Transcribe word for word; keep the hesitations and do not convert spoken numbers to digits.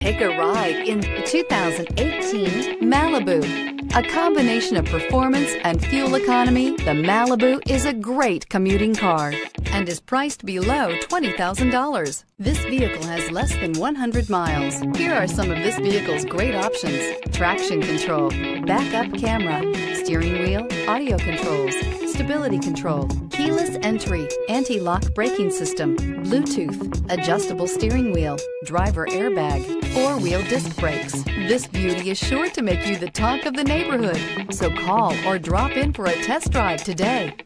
Take a ride in the two thousand eighteen Malibu. A combination of performance and fuel economy, the Malibu is a great commuting car and is priced below twenty thousand dollars. This vehicle has less than one hundred miles. Here are some of this vehicle's great options: traction control, backup camera, steering wheel audio controls, stability control, keyless entry, anti-lock braking system, Bluetooth, adjustable steering wheel, driver airbag, four-wheel disc brakes. This beauty is sure to make you the talk of the neighborhood. So call or drop in for a test drive today.